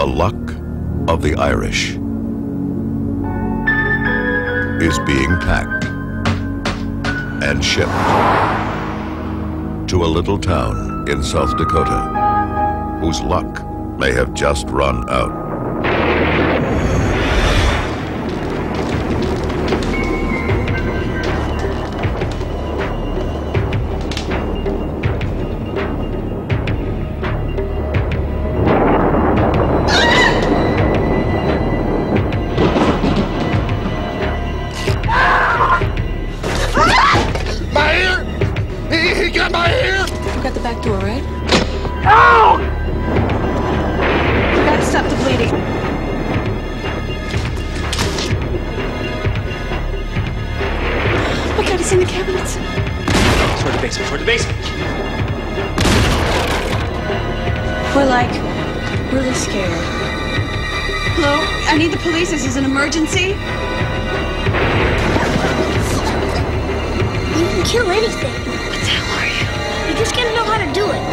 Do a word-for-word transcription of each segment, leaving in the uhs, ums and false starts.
luck of the Irish is being packed and shipped to a little town in South Dakota whose luck may have just run out. Got the back door, right? Ow! We gotta stop the bleeding. Oh my God, he's in the cabinets. Toward the basement, toward the basement. We're like really scared. Hello? I need the police. This is an emergency. You can kill anything. What the hell are you? You just gotta know how to do it.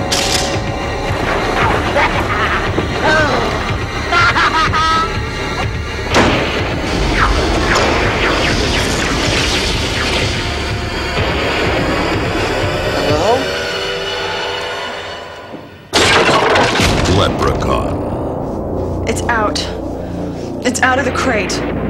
Hello? Leprechaun. It's out. It's out of the crate.